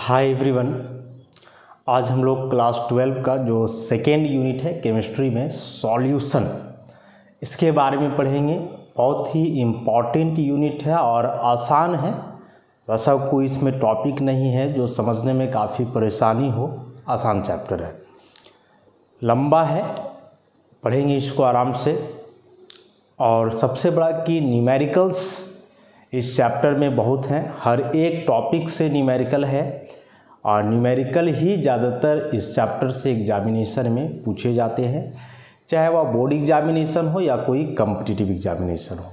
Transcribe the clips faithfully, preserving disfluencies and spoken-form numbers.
Hi everyone, आज हम लोग क्लास ट्वेल्व का जो सेकेंड यूनिट है केमिस्ट्री में सॉल्यूशन, इसके बारे में पढ़ेंगे। बहुत ही इम्पॉर्टेंट यूनिट है और आसान है, वैसा कोई इसमें टॉपिक नहीं है जो समझने में काफ़ी परेशानी हो। आसान चैप्टर है, लंबा है, पढ़ेंगे इसको आराम से। और सबसे बड़ा कि न्यूमेरिकल्स इस चैप्टर में बहुत हैं, हर एक टॉपिक से न्यूमेरिकल है और न्यूमेरिकल ही ज़्यादातर इस चैप्टर से एग्जामिनेशन में पूछे जाते हैं, चाहे वह बोर्ड एग्जामिनेशन हो या कोई कॉम्पिटिटिव एग्जामिनेशन हो।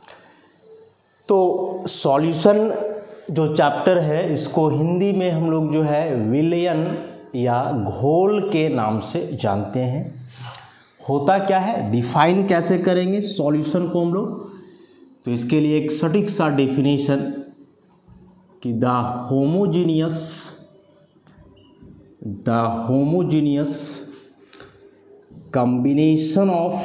तो सॉल्यूशन जो चैप्टर है इसको हिंदी में हम लोग जो है विलयन या घोल के नाम से जानते हैं। होता क्या है, डिफाइन कैसे करेंगे सॉल्यूशन को हम लोग, तो इसके लिए एक सटीक सा डेफिनेशन कि the homogeneous the homogeneous combination of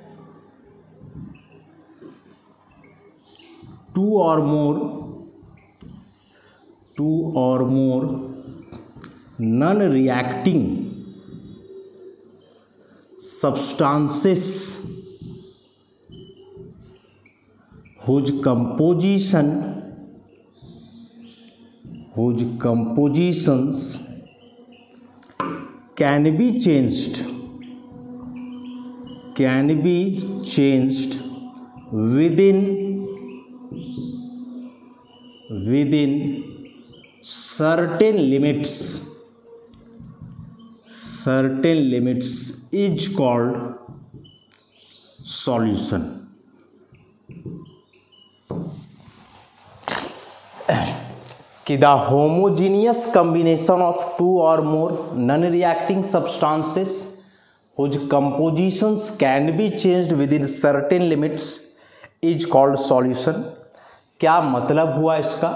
two or more two or more non-reacting substances whose composition whose compositions can be changed can be changed within within certain limits certain limits is called solution। कि the homogeneous combination of two or more non reacting substances whose compositions can be changed within certain limits is called solution। क्या मतलब हुआ इसका,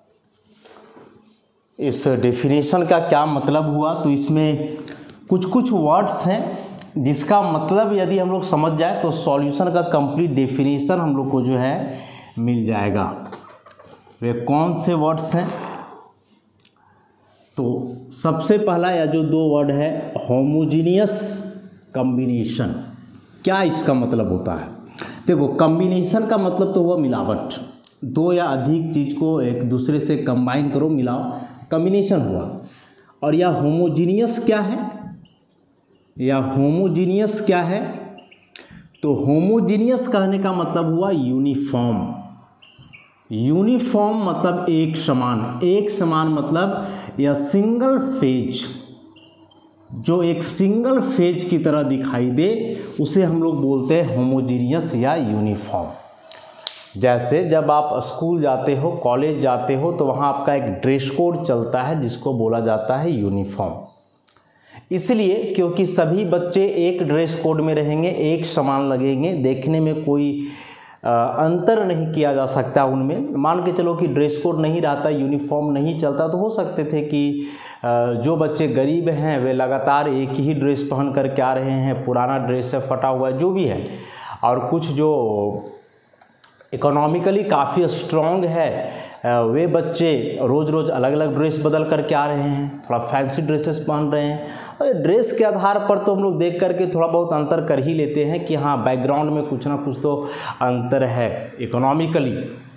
इस definition का क्या मतलब हुआ? तो इसमें कुछ कुछ वर्ड्स हैं जिसका मतलब यदि हम लोग समझ जाए तो सॉल्यूशन का कंप्लीट डेफिनेशन हम लोग को जो है मिल जाएगा। वे कौन से वर्ड्स हैं? तो सबसे पहला या जो दो वर्ड है होमोजीनियस कॉम्बिनेशन, क्या इसका मतलब होता है? देखो, कॉम्बिनेशन का मतलब तो हुआ मिलावट, दो या अधिक चीज़ को एक दूसरे से कंबाइन करो, मिलाओ, कॉम्बिनेशन हुआ। और यह होमोजीनियस क्या है? या होमोजीनियस क्या है? तो होमोजीनियस कहने का मतलब हुआ यूनिफॉर्म। यूनिफॉर्म मतलब एक समान, एक समान मतलब यह सिंगल फेज, जो एक सिंगल फेज की तरह दिखाई दे उसे हम लोग बोलते हैं होमोजीनियस या यूनिफॉर्म। जैसे जब आप स्कूल जाते हो, कॉलेज जाते हो, तो वहाँ आपका एक ड्रेस कोड चलता है जिसको बोला जाता है यूनिफॉर्म। इसलिए क्योंकि सभी बच्चे एक ड्रेस कोड में रहेंगे, एक समान लगेंगे, देखने में कोई आ, अंतर नहीं किया जा सकता उनमें। मान के चलो कि ड्रेस कोड नहीं रहता, यूनिफॉर्म नहीं चलता, तो हो सकते थे कि जो बच्चे गरीब हैं वे लगातार एक ही ड्रेस पहन कर के आ रहे हैं, पुराना ड्रेस है, फटा हुआ है, जो भी है, और कुछ जो इकोनॉमिकली काफ़ी स्ट्रॉन्ग है वे बच्चे रोज़ रोज़ अलग अलग ड्रेस बदल करके आ रहे हैं, थोड़ा फैंसी ड्रेसेस पहन रहे हैं। और ड्रेस के आधार पर तो हम लोग देख करके थोड़ा बहुत अंतर कर ही लेते हैं कि हाँ, बैकग्राउंड में कुछ ना कुछ तो अंतर है इकोनॉमिकली।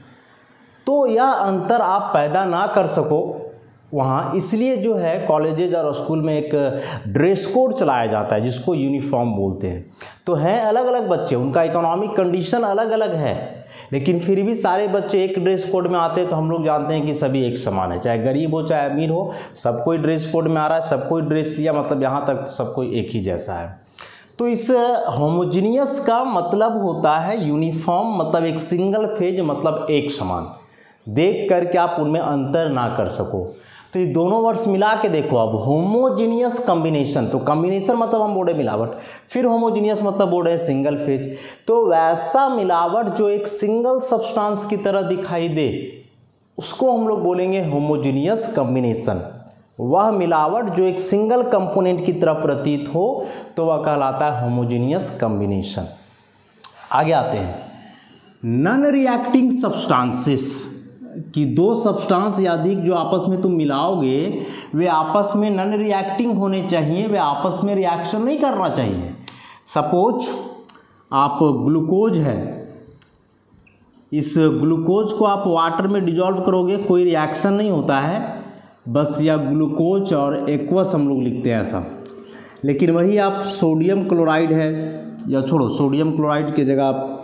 तो यह अंतर आप पैदा ना कर सको वहाँ, इसलिए जो है कॉलेजेज और स्कूल में एक ड्रेस कोड चलाया जाता है जिसको यूनिफॉर्म बोलते हैं। तो हैं अलग अलग बच्चे, उनका इकोनॉमिक कंडीशन अलग अलग है, लेकिन फिर भी सारे बच्चे एक ड्रेस कोड में आते हैं, तो हम लोग जानते हैं कि सभी एक समान है, चाहे गरीब हो चाहे अमीर हो, सब कोई ड्रेस कोड में आ रहा है, सब कोई ड्रेस लिया, मतलब यहाँ तक सब कोई एक ही जैसा है। तो इस होमोजीनियस का मतलब होता है यूनिफॉर्म, मतलब एक सिंगल फेज, मतलब एक समान, देख करके आप उनमें अंतर ना कर सको। तो ये दोनों वर्ड्स मिला के देखो अब, होमोजीनियस कॉम्बिनेशन, तो कॉम्बिनेशन मतलब हम बोले मिलावट, फिर होमोजीनियस मतलब बोल रहे हैं सिंगल फेज। तो वैसा मिलावट जो एक सिंगल सब्सटेंस की तरह दिखाई दे उसको हम लोग बोलेंगे होमोजीनियस कॉम्बिनेशन। वह मिलावट जो एक सिंगल कंपोनेंट की तरह प्रतीत हो तो वह कहलाता है होमोजीनियस कॉम्बिनेशन। आगे आते हैं, नॉन रिएक्टिंग सब्सटेंसेस कि दो सब्सटेंस या अधिक जो आपस में तुम मिलाओगे वे आपस में नॉन रिएक्टिंग होने चाहिए, वे आपस में रिएक्शन नहीं करना चाहिए। सपोज आप ग्लूकोज है, इस ग्लूकोज को आप वाटर में डिजॉल्व करोगे, कोई रिएक्शन नहीं होता है, बस या ग्लूकोज और एक्वस हम लोग लिखते हैं ऐसा। लेकिन वही आप सोडियम क्लोराइड है, या छोड़ो सोडियम क्लोराइड की जगह आप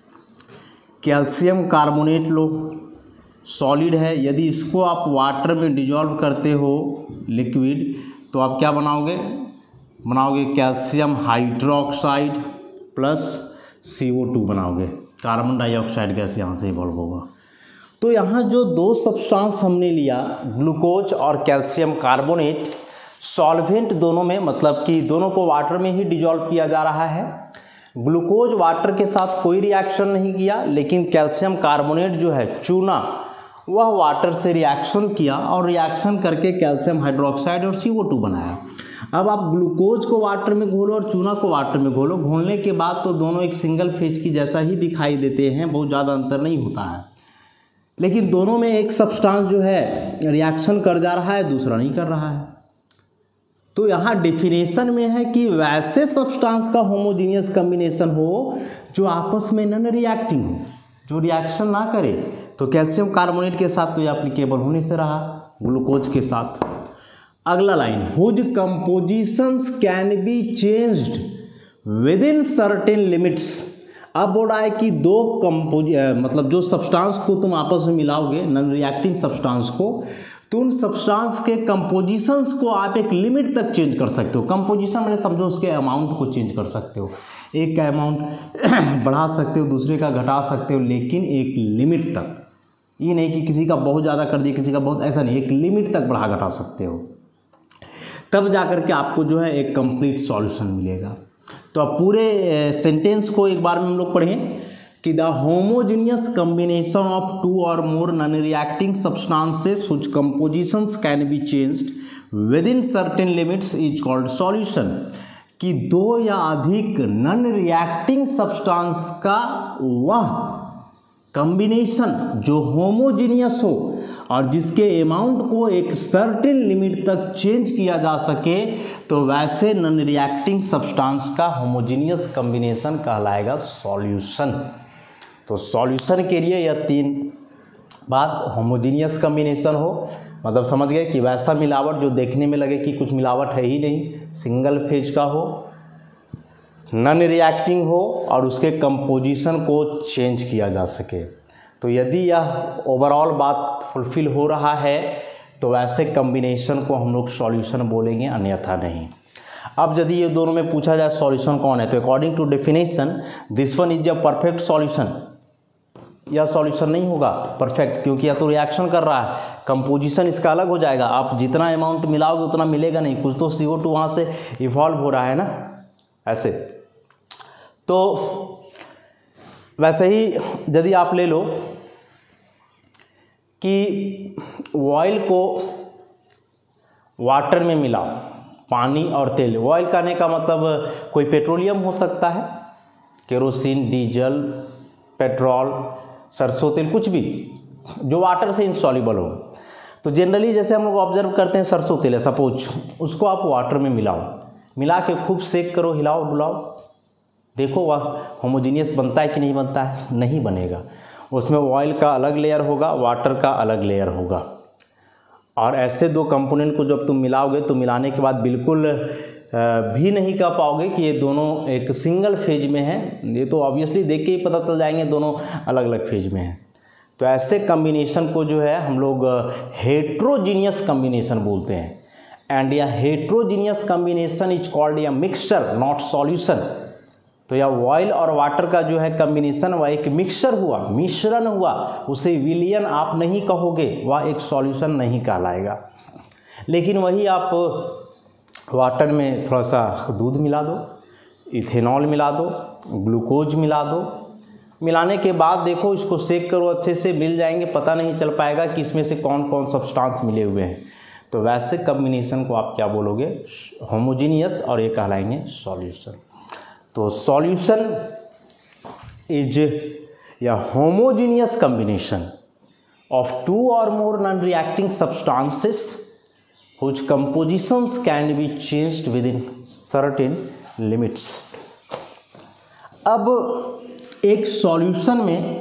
कैल्शियम कार्बोनेट लो, सॉलिड है, यदि इसको आप वाटर में डिजॉल्व करते हो लिक्विड, तो आप क्या बनाओगे, बनाओगे calcium hydroxide plus C O two बनाओगे, कार्बन डाइऑक्साइड गैस यहाँ से इवॉल्व होगा। तो यहाँ जो दो सब्सटेंस हमने लिया ग्लूकोज और कैल्शियम कार्बोनेट, सॉल्वेंट दोनों में, मतलब कि दोनों को वाटर में ही डिजॉल्व किया जा रहा है। ग्लूकोज वाटर के साथ कोई रिएक्शन नहीं किया, लेकिन कैल्शियम कार्बोनेट जो है चूना, वह वाटर से रिएक्शन किया और रिएक्शन करके कैल्शियम हाइड्रोक्साइड और सी ओ टू बनाया। अब आप ग्लूकोज को वाटर में घोलो और चूना को वाटर में घोलो, घोलने के बाद तो दोनों एक सिंगल फेज की जैसा ही दिखाई देते हैं, बहुत ज़्यादा अंतर नहीं होता है। लेकिन दोनों में एक सब्सटेंस जो है रिएक्शन कर जा रहा है, दूसरा नहीं कर रहा है। तो यहाँ डेफिनेशन में है कि वैसे सब्सटेंस का होमोजीनियस कॉम्बिनेशन हो जो आपस में नॉन रिएक्टिंग हो, जो रिएक्शन ना करे। तो कैल्शियम कार्बोनेट के साथ तो ये एप्लीकेबल होने से रहा, ग्लूकोज के साथ। अगला line, whose compositions can be changed within certain limits. अब बोल रहा है कि दो कंपोज मतलब जो सब्सटेंस को तुम आपस में मिलाओगे, नॉन रिएक्टिंग सब्सटेंस को, तो उन सब्सटेंस के कंपोजिशंस को आप एक लिमिट तक चेंज कर सकते हो। कंपोजिशन मैंने समझो उसके अमाउंट को चेंज कर सकते हो, एक का अमाउंट बढ़ा सकते हो, दूसरे का घटा सकते हो, लेकिन एक लिमिट तक। ये नहीं कि किसी का बहुत ज़्यादा कर दिया, किसी का बहुत, ऐसा नहीं, एक लिमिट तक बढ़ा घटा सकते हो, तब जा कर के आपको जो है एक कंप्लीट सॉल्यूशन मिलेगा। तो अब पूरे सेंटेंस को एक बार में हम लोग पढ़ें कि the homogeneous combination of two or more non reacting substances which compositions can be changed within certain limits is called solution. कि दो या अधिक नॉन रिएक्टिंग सब्सटेंस का वह कॉम्बिनेशन जो होमोजीनियस हो और जिसके अमाउंट को एक सर्टेन लिमिट तक चेंज किया जा सके, तो वैसे नॉन रिएक्टिंग सब्सटेंस का होमोजीनियस कॉम्बिनेशन कहलाएगा सॉल्यूशन। तो सॉल्यूशन के लिए यह तीन बात, होमोजीनियस कॉम्बिनेशन हो, मतलब समझ गए कि वैसा मिलावट जो देखने में लगे कि कुछ मिलावट है ही नहीं, सिंगल फेज का हो, नॉन रिएक्टिंग हो और उसके कंपोजिशन को चेंज किया जा सके। तो यदि यह ओवरऑल बात फुलफिल हो रहा है तो वैसे कॉम्बिनेशन को हम लोग सॉल्यूशन बोलेंगे, अन्यथा नहीं। अब यदि ये दोनों में पूछा जाए सॉल्यूशन कौन है, तो according to definition this one is a perfect solution. यह सॉल्यूशन नहीं होगा परफेक्ट, क्योंकि यह तो रिएक्शन कर रहा है, कंपोजिशन इसका अलग हो जाएगा। आप जितना अमाउंट मिलाओगे उतना मिलेगा नहीं, कुछ तो सी ओ टू वहाँ से इवॉल्व हो रहा है ना, ऐसे। तो वैसे ही यदि आप ले लो कि ऑयल को वाटर में मिलाओ, पानी और तेल, ऑयल कहने का मतलब कोई पेट्रोलियम हो सकता है, केरोसिन, डीजल, पेट्रोल, सरसों तेल, कुछ भी जो वाटर से इंसॉल्युबल हो। तो जनरली जैसे हम लोग ऑब्जर्व करते हैं सरसों तेल है सपोज, उसको आप वाटर में मिलाओ, मिला के खूब सेक करो, हिलाओ डुलाओ, देखो वह होमोजीनियस बनता है कि नहीं बनता है, नहीं बनेगा। उसमें ऑयल का अलग लेयर होगा, वाटर का अलग लेयर होगा। और ऐसे दो कंपोनेंट को जब तुम मिलाओगे तो मिलाने के बाद बिल्कुल भी नहीं कह पाओगे कि ये दोनों एक सिंगल फेज में हैं। ये तो ऑब्वियसली देख के ही पता चल जाएंगे दोनों अलग अलग फेज में हैं। तो ऐसे कम्बिनेशन को जो है हम लोग हेट्रोजीनियस कम्बिनेशन बोलते हैं। And a heterogeneous combination is called a mixture not solution. तो यह ऑयल और वाटर का जो है कम्बिनेशन वह एक मिक्सचर हुआ, मिश्रण हुआ, उसे विलियन आप नहीं कहोगे, वह एक सॉल्यूशन नहीं कहलाएगा। लेकिन वही आप वाटर में थोड़ा सा दूध मिला दो, इथेनॉल मिला दो, ग्लूकोज मिला दो, मिलाने के बाद देखो इसको सेक करो अच्छे से, मिल जाएंगे, पता नहीं चल पाएगा कि इसमें से कौन कौन सब्सटेंस मिले हुए हैं। तो वैसे कम्बिनेशन को आप क्या बोलोगे, होमोजीनियस, और ये कहलाएंगे सॉल्यूशन। तो solution is a homogeneous combination of two or more non-reacting substances whose compositions can be changed within certain limits. अब एक सॉल्यूशन में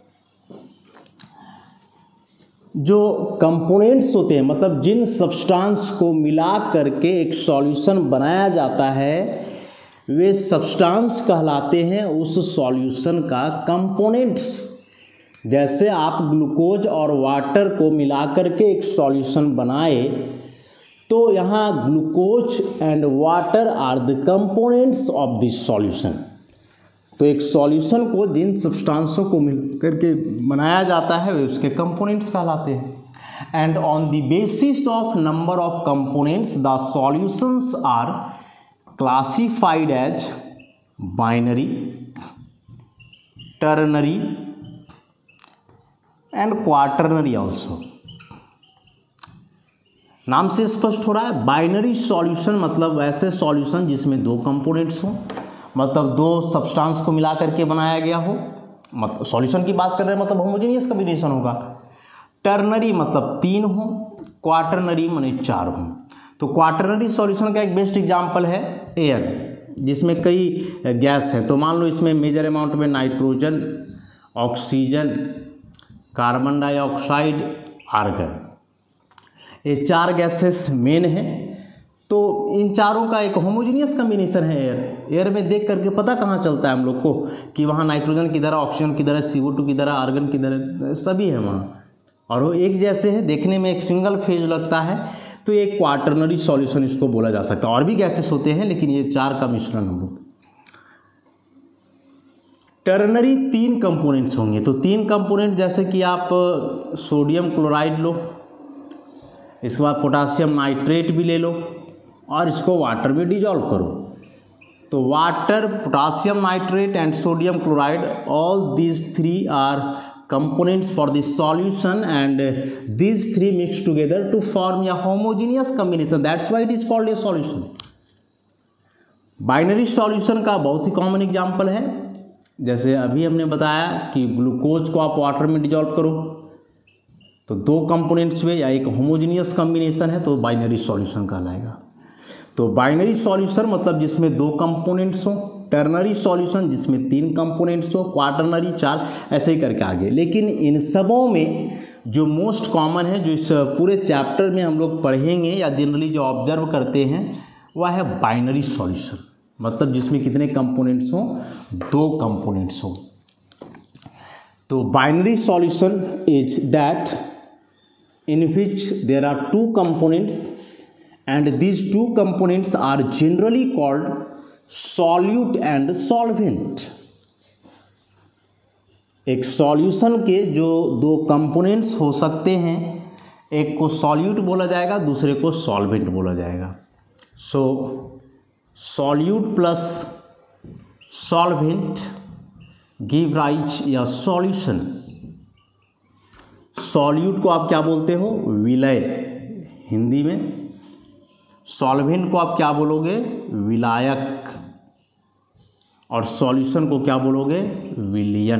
जो कंपोनेंट्स होते हैं, मतलब जिन सब्सटेंस को मिला करके एक सॉल्यूशन बनाया जाता है, वे सब्सटेंस कहलाते हैं उस सॉल्यूशन का कंपोनेंट्स। जैसे आप ग्लूकोज और वाटर को मिला करके एक सॉल्यूशन बनाए, तो यहाँ glucose and water are the components of this solution. तो एक सॉल्यूशन को जिन सब्सटेंसों को मिल करके बनाया जाता है वे उसके कंपोनेंट्स कहलाते हैं। And on the basis of number of components the solutions are classified as binary, ternary and quaternary also. नाम से स्पष्ट हो रहा है, बाइनरी सॉल्यूशन मतलब ऐसे सॉल्यूशन जिसमें दो कंपोनेंट्स हों, मतलब दो सब्सटेंस को मिला करके बनाया गया हो, मतलब सॉल्यूशन की बात कर रहे हैं, मतलब होमोजेनियस कॉम्बिनेशन होगा। टर्नरी मतलब तीन हो, क्वाटरनरी माने चार हो। तो क्वाटरनरी सॉल्यूशन का एक बेस्ट एग्जांपल है एयर, जिसमें कई गैस हैं। तो मान लो इसमें मेजर अमाउंट में nitrogen, oxygen, carbon dioxide, argon, ये चार गैसेस मेन हैं। तो इन चारों का एक होमोजेनियस कम्बिनेशन है एयर। एयर में देख करके पता कहाँ चलता है हम लोग को कि वहाँ नाइट्रोजन किधर है, ऑक्सीजन किधर है, सी ओ टू किधर है, आर्गन किधर है, सभी है वहाँ, और वो एक जैसे है, देखने में एक सिंगल फेज लगता है। तो ये क्वाटरनरी सॉल्यूशन इसको बोला जा सकता है। और भी गैसेस होते हैं लेकिन ये चार का मिश्रण हम लोग। टर्नरी तीन कंपोनेंट्स होंगे। तो तीन कंपोनेंट जैसे कि आप सोडियम क्लोराइड लो, इसके बाद पोटासियम नाइट्रेट भी ले लो और इसको वाटर में डिजॉल्व करो। तो water, potassium nitrate and sodium chloride, all these three are components for this solution, and these three mix together to form a homogeneous combination. That's why it is called a solution. Binary solution का बहुत ही common example है, जैसे अभी हमने बताया कि glucose को आप वाटर में डिजॉल्व करो तो दो कंपोनेंट्स में या एक होमोजेनियस कॉम्बिनेशन है तो बाइनरी सॉल्यूशन कहलाएगा। तो बाइनरी सॉल्यूशन मतलब जिसमें दो कंपोनेंट्स हों, टर्नरी सॉल्यूशन जिसमें तीन कंपोनेंट्स हो, क्वाटरनरी चार, ऐसे ही करके आगे। लेकिन इन सबों में जो मोस्ट कॉमन है, जो इस पूरे चैप्टर में हम लोग पढ़ेंगे या जनरली जो ऑब्जर्व करते हैं, वह है बाइनरी सॉल्यूशन, मतलब जिसमें कितने कंपोनेंट्स हों, दो कंपोनेंट्स हों। तो binary solution is that in which there are two components and these two components are generally called solute and solvent। एक सॉल्यूशन के जो दो कंपोनेंट्स हो सकते हैं, एक को सॉल्यूट बोला जाएगा, दूसरे को सॉल्वेंट बोला जाएगा। So solute plus solvent give rise a solution. Solute को आप क्या बोलते हो, विलय हिंदी में। सॉल्वेंट को आप क्या बोलोगे, विलायक। और सॉल्यूशन को क्या बोलोगे, विलयन।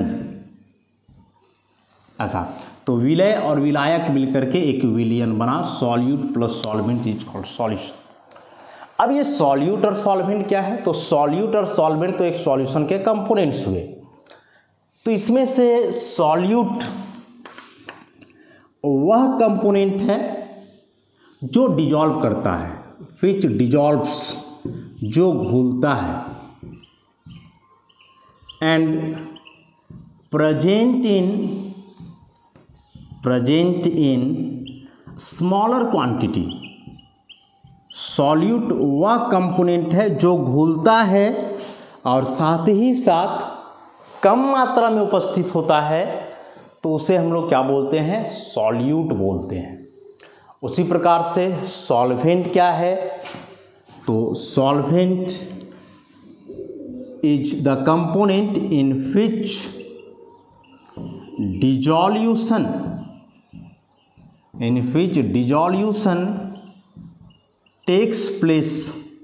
ऐसा, तो विलय और विलायक मिलकर के एक विलयन बना। Solute plus solvent is called solution. अब ये सॉल्यूट और सॉल्वेंट क्या है, तो सॉल्यूट और सॉल्वेंट तो एक सॉल्यूशन के कंपोनेंट्स हुए। तो इसमें से सॉल्यूट वह कंपोनेंट है जो डिजॉल्व करता है, which dissolves, जो घुलता है, and present in present in smaller quantity। Solute वह कंपोनेंट है जो घुलता है और साथ ही साथ कम मात्रा में उपस्थित होता है, तो उसे हम लोग क्या बोलते हैं, सॉल्यूट बोलते हैं। उसी प्रकार से सॉल्वेंट क्या है, तो solvent is the component in which dissolution in which dissolution takes place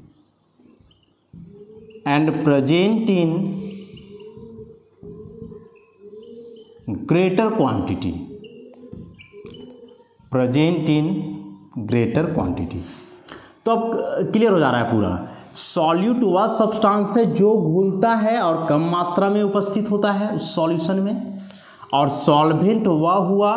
and present in greater quantity. Present in greater quantity. तो अब क्लियर हो जा रहा है पूरा। सॉल्यूट वह सब्सटेंस है जो घुलता है और कम मात्रा में उपस्थित होता है उस सॉल्यूशन में, और सॉल्वेंट वह हुआ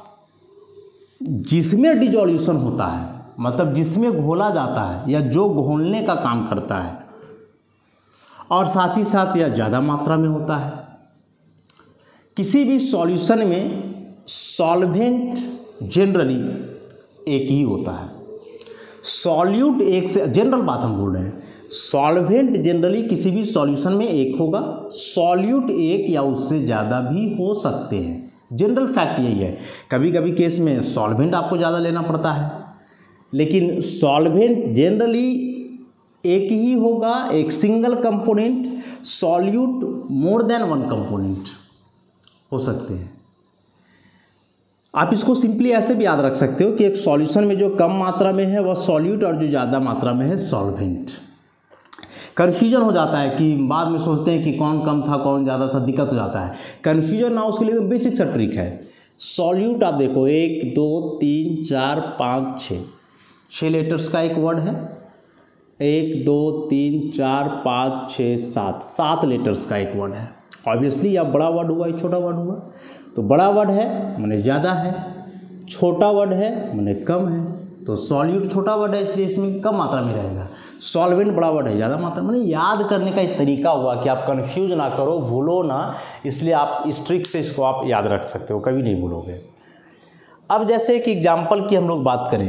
जिसमें डिसॉल्यूशन होता है, मतलब जिसमें घोला जाता है या जो घोलने का काम करता है, और साथ ही साथ यह ज़्यादा मात्रा में होता है। किसी भी सॉल्यूशन में सॉल्वेंट जनरली एक ही होता है। सॉल्यूट एक से, जनरल बात हम बोल रहे हैं, सॉल्वेंट जनरली किसी भी सॉल्यूशन में एक होगा, सॉल्यूट एक या उससे ज़्यादा भी हो सकते हैं। जनरल फैक्ट यही है। कभी कभी केस में सॉल्वेंट आपको ज़्यादा लेना पड़ता है, लेकिन सॉल्वेंट जनरली एक ही होगा, एक single component. Solute more than one component हो सकते हैं। आप इसको सिंपली ऐसे भी याद रख सकते हो कि एक सॉल्यूशन में जो कम मात्रा में है वह सॉल्यूट और जो ज़्यादा मात्रा में है सॉल्वेंट। कन्फ्यूजन हो जाता है कि बाद में सोचते हैं कि कौन कम था कौन ज़्यादा था, दिक्कत हो जाता है। कन्फ्यूजन ना, उसके लिए तो बेसिक सा ट्रिक है। सॉल्यूट आप देखो, एक दो तीन चार पाँच छः छः लेटर्स का एक वर्ड है। एक दो तीन चार पाँच छः सात सात लेटर्स का एक वर्ड है। ऑब्वियसली या बड़ा वर्ड हुआ या छोटा वर्ड हुआ, तो बड़ा वर्ड है माने ज़्यादा है, छोटा वर्ड है माने कम है। तो सॉल्यूट छोटा वर्ड है इसलिए इसमें कम मात्रा में रहेगा, सॉल्वेंट बड़ा वर्ड है ज़्यादा मात्रा में। याद करने का एक तरीका हुआ कि आप कंफ्यूज ना करो, भूलो ना, इसलिए आप इस ट्रिक से इसको आप याद रख सकते हो, कभी नहीं भूलोगे। अब जैसे एक एग्जाम्पल की हम लोग बात करें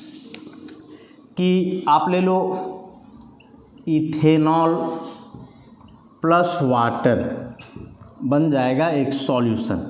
कि आप ले लो इथेनॉल प्लस वाटर बन जाएगा एक सॉल्यूशन।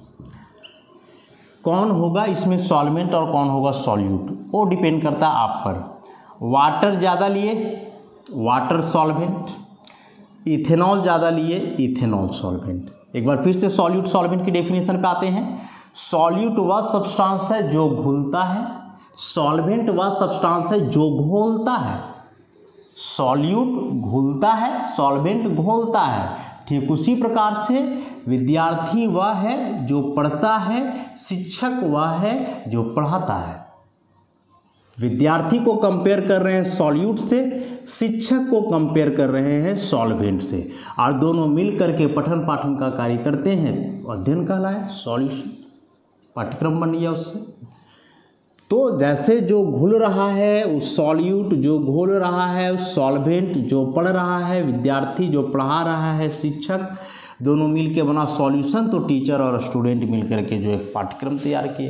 कौन होगा इसमें सॉल्वेंट और कौन होगा सॉल्यूट, वो डिपेंड करता है आप पर। वाटर ज़्यादा लिए वाटर सॉल्वेंट, इथेनॉल ज़्यादा लिए इथेनॉल सॉल्वेंट। एक बार फिर से सॉल्यूट सॉल्वेंट की डेफिनेशन पे आते हैं। सॉल्यूट वह सब्सटेंस है जो घुलता है, सॉल्वेंट वह सब्सटेंस है जो घोलता है। सॉल्यूट घुलता है, सॉल्वेंट घोलता है। ठीक उसी प्रकार से विद्यार्थी वह है जो पढ़ता है, शिक्षक वह है जो पढ़ाता है। विद्यार्थी को कंपेयर कर रहे हैं सॉल्यूट से, शिक्षक को कंपेयर कर रहे हैं सॉल्वेंट से, और दोनों मिल करके पठन पाठन का कार्य करते हैं। अध्ययन कहलाए, सॉल्यूशन पाठ्यक्रम बन गया उससे। तो जैसे जो घुल रहा है उस सॉल्यूट, जो घोल रहा है उस सॉल्वेंट, जो पढ़ रहा है विद्यार्थी, जो पढ़ा रहा है शिक्षक, दोनों मिल के बना सॉल्यूशन। तो टीचर और स्टूडेंट मिल करके जो एक पाठ्यक्रम तैयार किए।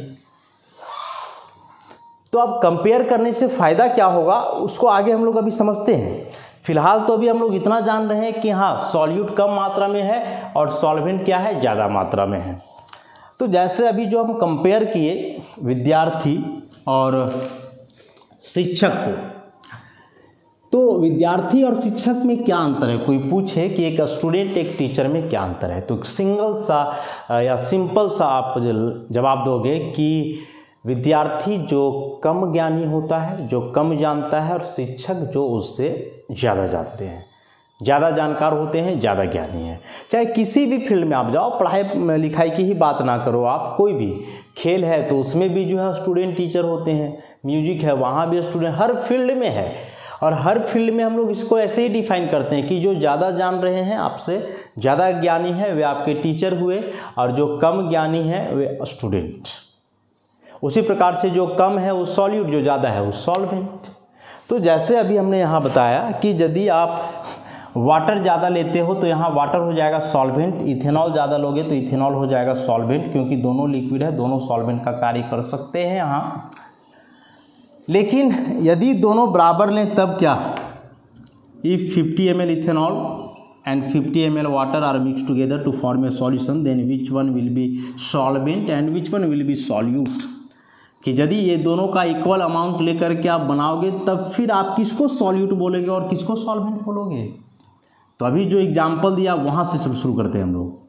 तो अब कंपेयर करने से फ़ायदा क्या होगा उसको आगे हम लोग अभी समझते हैं। फिलहाल तो अभी हम लोग इतना जान रहे हैं कि हाँ सॉल्यूट कम मात्रा में है और सॉल्वेंट क्या है, ज़्यादा मात्रा में है। तो जैसे अभी जो हम कंपेयर किए विद्यार्थी और शिक्षक को, तो विद्यार्थी और शिक्षक में क्या अंतर है। कोई पूछे कि एक स्टूडेंट एक टीचर में क्या अंतर है, तो सिंगल सा या सिंपल सा आप जवाब दोगे कि विद्यार्थी जो कम ज्ञानी होता है, जो कम जानता है, और शिक्षक जो उससे ज़्यादा जानते हैं, ज़्यादा जानकार होते हैं, ज़्यादा ज्ञानी हैं। चाहे किसी भी फील्ड में आप जाओ, पढ़ाई लिखाई की ही बात ना करो आप, कोई भी खेल है तो उसमें भी जो है स्टूडेंट टीचर होते हैं, म्यूजिक है वहाँ भी स्टूडेंट, हर फील्ड में है। और हर फील्ड में हम लोग इसको ऐसे ही डिफाइन करते हैं कि जो ज़्यादा जान रहे हैं, आपसे ज़्यादा ज्ञानी है, वे आपके टीचर हुए, और जो कम ज्ञानी है वे स्टूडेंट। उसी प्रकार से जो कम है वो सॉल्यूट, जो ज़्यादा है वो सॉल्वेंट। तो जैसे अभी हमने यहाँ बताया कि यदि आप वाटर ज़्यादा लेते हो तो यहाँ वाटर हो जाएगा सॉल्वेंट, इथेनॉल ज़्यादा लोगे तो इथेनॉल हो जाएगा सॉल्वेंट, क्योंकि दोनों लिक्विड है, दोनों सॉल्वेंट का कार्य कर सकते हैं यहाँ। लेकिन यदि दोनों बराबर लें तब क्या, if fifty M L ethanol and fifty M L water are mix together to form a solution, then which one will be solvent and which one will be solute. कि यदि ये दोनों का इक्वल अमाउंट लेकर के आप बनाओगे तब फिर आप किसको सॉल्यूट बोलोगे और किसको सॉल्वेंट बोलोगे। तो अभी जो एग्जाम्पल दिया वहाँ से शुरू करते हैं हम लोग।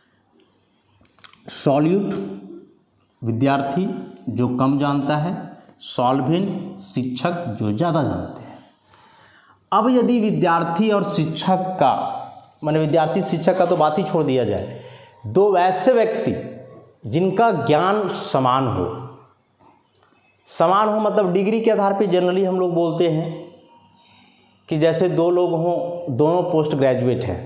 सॉल्यूट विद्यार्थी जो कम जानता है, सॉल्वेंट शिक्षक जो ज़्यादा जानते हैं। अब यदि विद्यार्थी और शिक्षक का, माने विद्यार्थी शिक्षक का तो बात ही छोड़ दिया जाए, दो वैसे व्यक्ति जिनका ज्ञान समान हो, समान हो मतलब डिग्री के आधार पे जनरली हम लोग बोलते हैं कि जैसे दो लोग हों, दोनों पोस्ट ग्रेजुएट हैं,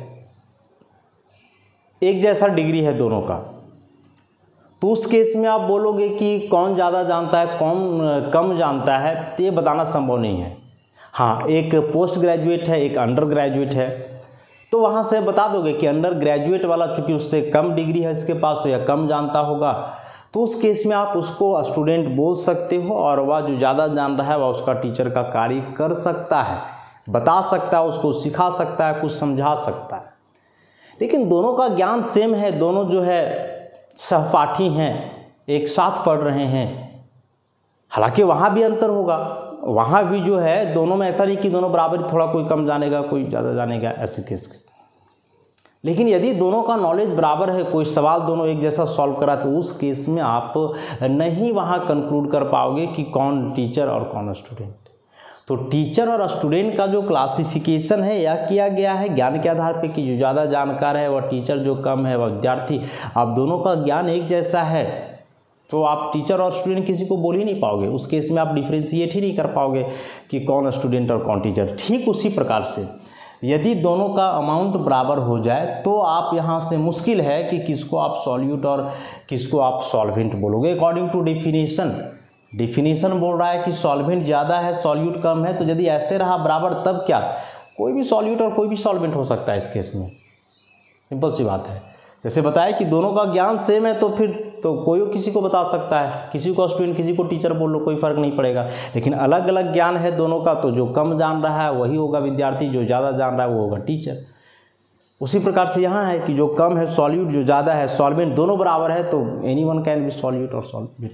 एक जैसा डिग्री है दोनों का, तो उस केस में आप बोलोगे कि कौन ज़्यादा जानता है कौन कम जानता है, तो ये बताना संभव नहीं है। हाँ, एक पोस्ट ग्रेजुएट है, एक अंडर ग्रेजुएट है, तो वहाँ से बता दोगे कि अंडर ग्रेजुएट वाला चूँकि उससे कम डिग्री है इसके पास, तो यह कम जानता होगा, तो उस केस में आप उसको स्टूडेंट बोल सकते हो, और वह जो ज़्यादा जान रहा है वह उसका टीचर का कार्य कर सकता है, बता सकता है, उसको सिखा सकता है, कुछ समझा सकता है। लेकिन दोनों का ज्ञान सेम है, दोनों जो है सहपाठी हैं, एक साथ पढ़ रहे हैं, हालांकि वहाँ भी अंतर होगा, वहाँ भी जो है दोनों में ऐसा नहीं कि दोनों बराबर, थोड़ा कोई कम जानेगा कोई ज़्यादा जानेगा, ऐसे केस के। लेकिन यदि दोनों का नॉलेज बराबर है, कोई सवाल दोनों एक जैसा सॉल्व करा, तो उस केस में आप नहीं वहाँ कंक्लूड कर पाओगे कि कौन टीचर और कौन स्टूडेंट। तो टीचर और स्टूडेंट का जो क्लासिफिकेशन है यह किया गया है ज्ञान के आधार पे कि जो ज़्यादा जानकार है वह टीचर, जो कम है वह विद्यार्थी। अब दोनों का ज्ञान एक जैसा है तो आप टीचर और स्टूडेंट किसी को बोल ही नहीं पाओगे, उस केस में आप डिफ्रेंशिएट ही नहीं कर पाओगे कि कौन स्टूडेंट और कौन टीचर। ठीक उसी प्रकार से यदि दोनों का अमाउंट बराबर हो जाए तो आप यहाँ से मुश्किल है कि किसको आप सॉल्यूट और किसको आप सॉल्वेंट बोलोगे। अकॉर्डिंग टू डेफिनेशन, डेफिनेशन बोल रहा है कि सॉल्वेंट ज़्यादा है सॉल्यूट कम है, तो यदि ऐसे रहा बराबर तब क्या, कोई भी सॉल्यूट और कोई भी सॉल्वेंट हो सकता है इस केस में, सिंपल सी बात है। जैसे बताया कि दोनों का ज्ञान सेम है तो फिर तो कोई किसी को बता सकता है, किसी को स्टूडेंट किसी को टीचर बोल लो, कोई फ़र्क नहीं पड़ेगा। लेकिन अलग अलग ज्ञान है दोनों का, तो जो कम जान रहा है वही होगा विद्यार्थी, जो ज़्यादा जान रहा है वो होगा टीचर। उसी प्रकार से यहाँ है कि जो कम है सॉल्यूट, जो ज़्यादा है सॉल्वेंट, दोनों बराबर है तो any one can be solute और सॉल्वेंट।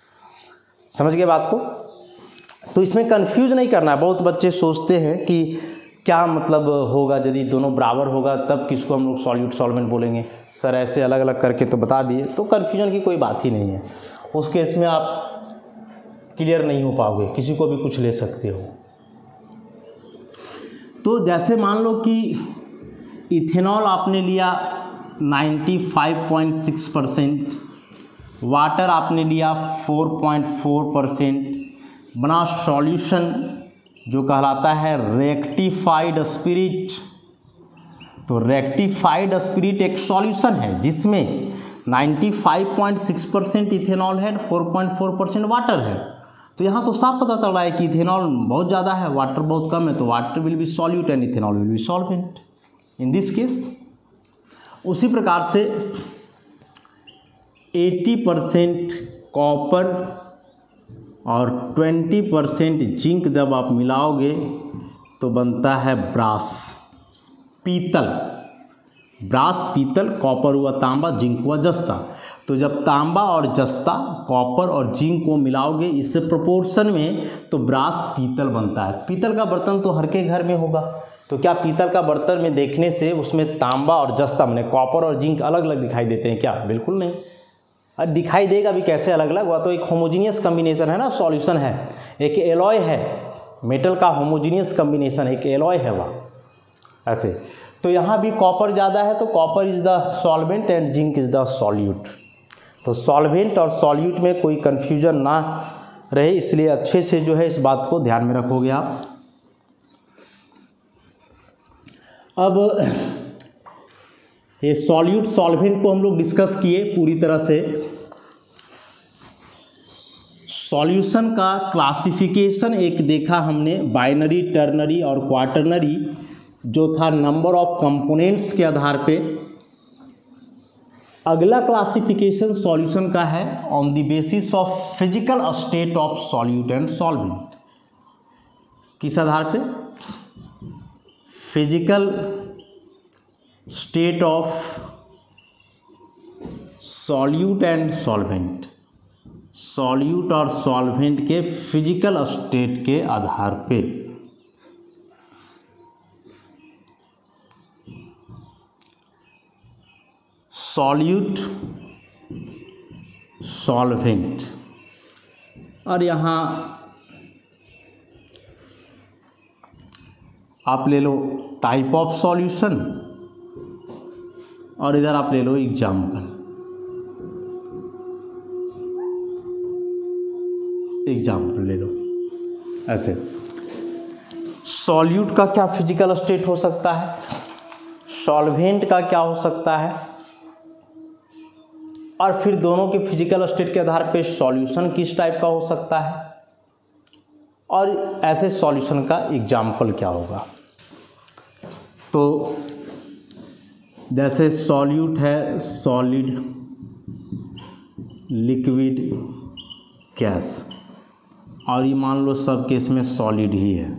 समझ गए बात को? तो इसमें कंफ्यूज नहीं करना है। बहुत बच्चे सोचते हैं कि क्या मतलब होगा यदि दोनों बराबर होगा तब किसको हम लोग सॉल्यूट सॉल्वेंट बोलेंगे। सर ऐसे अलग अलग करके तो बता दिए, तो कन्फ्यूजन की कोई बात ही नहीं है। उस केस में आप क्लियर नहीं हो पाओगे, किसी को भी कुछ ले सकते हो। तो जैसे मान लो कि इथेनॉल आपने लिया पचानवे पॉइंट सिक्स परसेंट, वाटर आपने लिया चार पॉइंट चार परसेंट, बना सॉल्यूशन जो कहलाता है रेक्टिफाइड स्पिरिट। तो रेक्टिफाइड स्पिरिट एक सॉल्यूशन है जिसमें पचानवे पॉइंट सिक्स परसेंट इथेनॉल है, चार पॉइंट चार परसेंट वाटर है। तो यहाँ तो साफ पता चल रहा है कि इथेनॉल बहुत ज़्यादा है, वाटर बहुत कम है, तो water will be solute and ethanol will be solvent in this case. उसी प्रकार से अस्सी परसेंट कॉपर और बीस परसेंट जिंक जब आप मिलाओगे तो बनता है ब्रास, पीतल। ब्रास पीतल, कॉपर हुआ तांबा, जिंक हुआ जस्ता। तो जब तांबा और जस्ता, कॉपर और जिंक को मिलाओगे इस प्रोपोर्शन में तो ब्रास पीतल बनता है। पीतल का बर्तन तो हर के घर में होगा, तो क्या पीतल का बर्तन में देखने से उसमें तांबा और जस्ता माने कॉपर और जिंक अलग अलग दिखाई देते हैं क्या? बिल्कुल नहीं। और दिखाई देगा भी कैसे अलग अलग? वह तो एक होमोजीनियस कम्बिनेशन है ना, सॉल्यूशन है, एक एलॉय है, मेटल का होमोजीनियस कम्बिनेशन, एक एलॉय है वह ऐसे। तो यहाँ भी कॉपर ज़्यादा है तो copper is the solvent and zinc is the solute. तो सॉल्वेंट और सॉल्यूट में कोई कन्फ्यूजन ना रहे, इसलिए अच्छे से जो है इस बात को ध्यान में रखोगे आप। अब ये सॉल्यूट सॉल्वेंट को हम लोग डिस्कस किए पूरी तरह से। सॉल्यूशन का क्लासिफिकेशन एक देखा हमने, बाइनरी, टर्नरी और क्वाटरनरी, जो था नंबर ऑफ कंपोनेंट्स के आधार पे। अगला क्लासिफिकेशन सॉल्यूशन का है on the basis of physical state of solute and solvent. किस आधार पे? Physical state of solute and solvent, solute और सॉल्वेंट के फिजिकल स्टेट के आधार पे। सॉल्यूट, सॉल्वेंट, और यहाँ आप ले लो टाइप ऑफ सॉल्यूशन और इधर आप ले लो एग्जाम्पल। एग्जाम्पल ले लो ऐसे। सॉल्यूट का क्या फिजिकल स्टेट हो सकता है, सॉल्वेंट का क्या हो सकता है, और फिर दोनों के फिजिकल स्टेट के आधार पे सॉल्यूशन किस टाइप का हो सकता है, और ऐसे सॉल्यूशन का एग्जाम्पल क्या होगा। तो जैसे सॉल्यूट है सॉलिड, लिक्विड, गैस, और ये मान लो सब केस में सॉलिड ही है।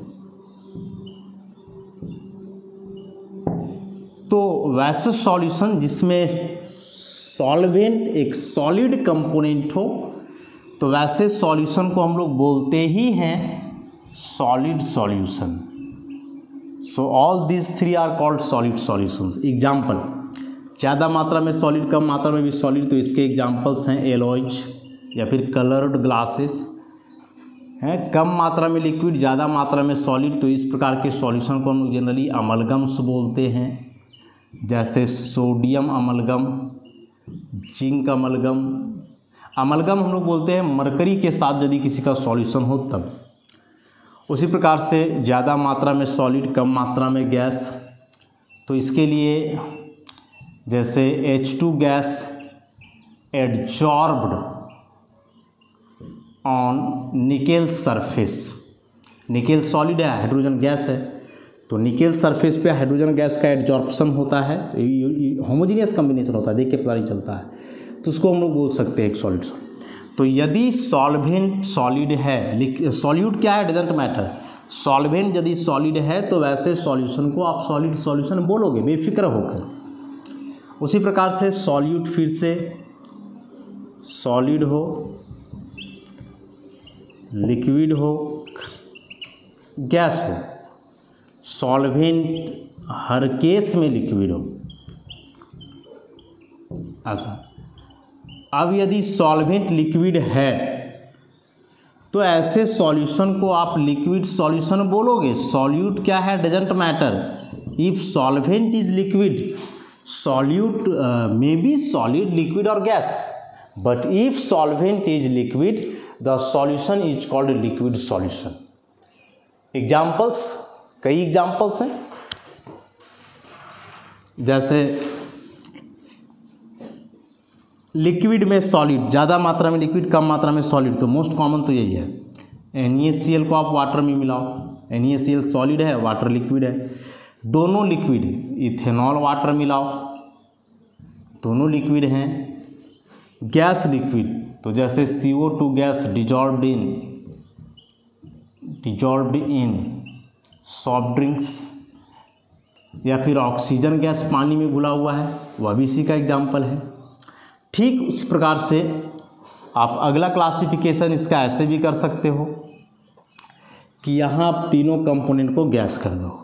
तो वैसे सॉल्यूशन जिसमें सॉल्वेंट एक सॉलिड कंपोनेंट हो, तो वैसे सॉल्यूशन को हम लोग बोलते ही हैं solid solution. So all this three are called solid solutions. Example, ज़्यादा मात्रा में सॉलिड, कम मात्रा में भी सॉलिड, तो इसके एग्जाम्पल्स हैं एलॉयज या फिर कलर्ड ग्लासेस हैं। कम मात्रा में लिक्विड, ज़्यादा मात्रा में सॉलिड, तो इस प्रकार के सॉल्यूशन को हम लोग जनरली अमलगम्स बोलते हैं। जैसे sodium amalgam, zinc amalgam. Amalgam हम लोग बोलते हैं मरकरी के साथ यदि किसी का सॉल्यूशन हो तब। उसी प्रकार से ज़्यादा मात्रा में सॉलिड, कम मात्रा में गैस, तो इसके लिए जैसे H two gas adsorbed on nickel surface. Nickel solid है, हाइड्रोजन गैस है, तो निकेल सरफेस पे हाइड्रोजन गैस का एडजॉर्प्शन होता है, होमोजीनियस कम्बिनेशन होता है, देख के पता नहीं चलता है, तो उसको हम लोग बोल सकते हैं एक सॉलिड। तो यदि सॉल्वेंट सॉलिड है, सॉल्यूट क्या है डजंट मैटर, सॉल्वेंट यदि सॉलिड है तो वैसे सॉल्यूशन को आप सॉलिड सॉल्यूशन बोलोगे बेफिक्र होकर। उसी प्रकार से सॉल्यूट फिर से सॉलिड हो, लिक्विड हो, गैस हो। सॉल्वेंट हर केस में लिक्विड हो ऐसा। अब यदि सॉल्वेंट लिक्विड है तो ऐसे सॉल्यूशन को आप लिक्विड सॉल्यूशन बोलोगे। सॉल्यूट क्या है doesn't matter, if solvent is liquid, solute may be solid, liquid or gas, but if solvent is liquid the solution is called liquid solution. Examples, कई examples हैं, जैसे लिक्विड में solid, ज़्यादा मात्रा में लिक्विड, कम मात्रा में सॉलिड, तो मोस्ट कॉमन तो यही है। एन ए सी एल को आप वाटर में मिलाओ, N A C L solid है, वाटर लिक्विड है। दोनों लिक्विड, इथेनॉल वाटर मिलाओ, दोनों लिक्विड हैं। गैस लिक्विड, तो जैसे C O two gas dissolved in dissolved in soft drinks, या फिर ऑक्सीजन गैस पानी में घुला हुआ है, वह भी इसी का एग्जाम्पल है। ठीक उस प्रकार से आप अगला क्लासिफिकेशन इसका ऐसे भी कर सकते हो कि यहाँ आप तीनों कंपोनेंट को गैस कर दो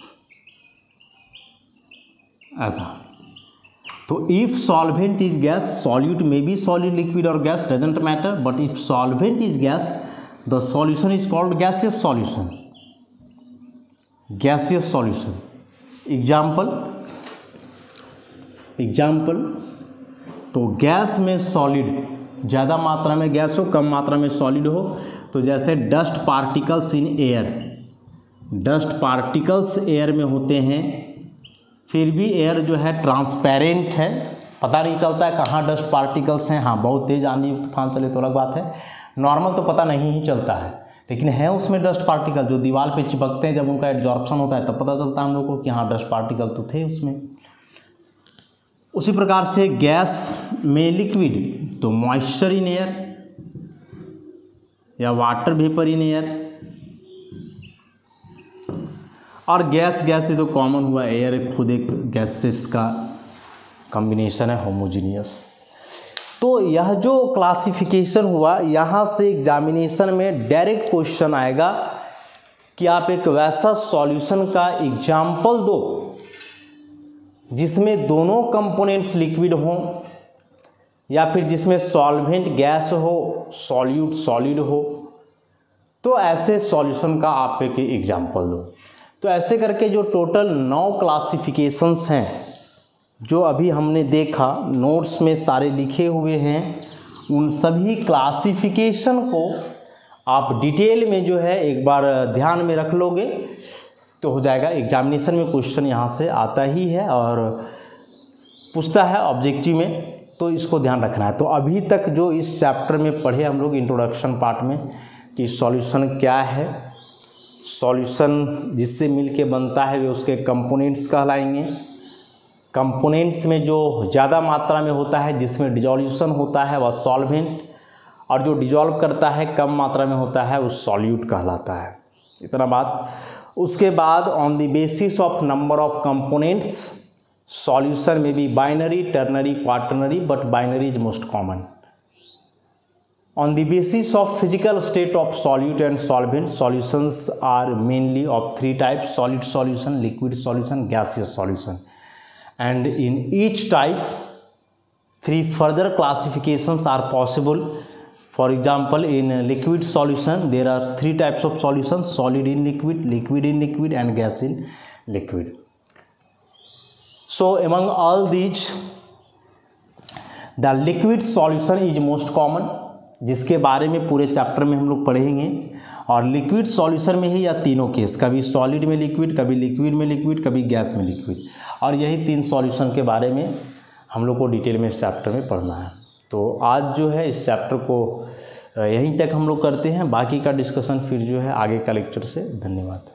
ऐसा। तो if solvent is gas, solute may be solid, liquid or gas, doesn't matter, but if solvent is gas the solution is called gaseous solution, gaseous solution. Example example तो गैस में solid, ज़्यादा मात्रा में gas हो, कम मात्रा में solid हो, तो जैसे dust particles in air, dust particles air में होते हैं, फिर भी एयर जो है ट्रांसपेरेंट है, पता नहीं चलता है कहाँ डस्ट पार्टिकल्स हैं। हाँ, बहुत तेज़ आंधी तूफान चले तो अलग बात है, नॉर्मल तो पता नहीं ही चलता है, लेकिन है उसमें डस्ट पार्टिकल जो दीवार पे चिपकते हैं, जब उनका एब्जॉर्प्शन होता है तब पता चलता है हम लोग को कि हाँ डस्ट पार्टिकल तो थे उसमें। उसी प्रकार से गैस में लिक्विड, तो moisture in air or water vapour in air, और गैस गैस से तो कॉमन हुआ, एयर खुद एक गैसेस का कॉम्बिनेशन है, होमोजीनियस। तो यह जो क्लासिफिकेशन हुआ, यहाँ से एग्जामिनेशन में डायरेक्ट क्वेश्चन आएगा कि आप एक वैसा सॉल्यूशन का एग्जाम्पल दो जिसमें दोनों कंपोनेंट्स लिक्विड हों, या फिर जिसमें सॉल्वेंट गैस हो, सॉल्यूट सॉलिड हो, तो ऐसे सॉल्यूशन का आप एक एग्जाम्पल दो। तो ऐसे करके जो टोटल नौ क्लासिफिकेशंस हैं जो अभी हमने देखा, नोट्स में सारे लिखे हुए हैं, उन सभी क्लासिफिकेशन को आप डिटेल में जो है एक बार ध्यान में रख लोगे तो हो जाएगा। एग्जामिनेशन में क्वेश्चन यहाँ से आता ही है और पूछता है ऑब्जेक्टिव में, तो इसको ध्यान रखना है। तो अभी तक जो इस चैप्टर में पढ़े हम लोग इंट्रोडक्शन पार्ट में कि सॉल्यूशन क्या है, सॉल्यूशन जिससे मिलके बनता है वे उसके कंपोनेंट्स कहलाएंगे। कंपोनेंट्स में जो ज़्यादा मात्रा में होता है जिसमें डिजोल्यूशन होता है वह सॉल्वेंट, और जो डिजॉल्व करता है कम मात्रा में होता है वो सॉल्यूट कहलाता है। इतना बात। उसके बाद on the basis of number of components solution में भी binary, ternary, quaternary, but binary is most common. On the basis of physical state of solute and solvent, solutions are mainly of three types: solid solution, liquid solution, gaseous solution. And in each type, three further classifications are possible. For example, in liquid solution, there are three types of solutions: solid in liquid, liquid in liquid, and gas in liquid. So, among all these, the liquid solution is most common, जिसके बारे में पूरे chapter में हम लोग पढ़ेंगे। और liquid solution में ही या तीनों केस, कभी सॉलिड में लिक्विड, कभी लिक्विड में लिक्विड, कभी गैस में लिक्विड, और यही तीन सॉल्यूशन के बारे में हम लोग को डिटेल में इस चैप्टर में पढ़ना है। तो आज जो है इस चैप्टर को यहीं तक हम लोग करते हैं, बाकी का डिस्कशन फिर जो है आगे का लेक्चर से। धन्यवाद।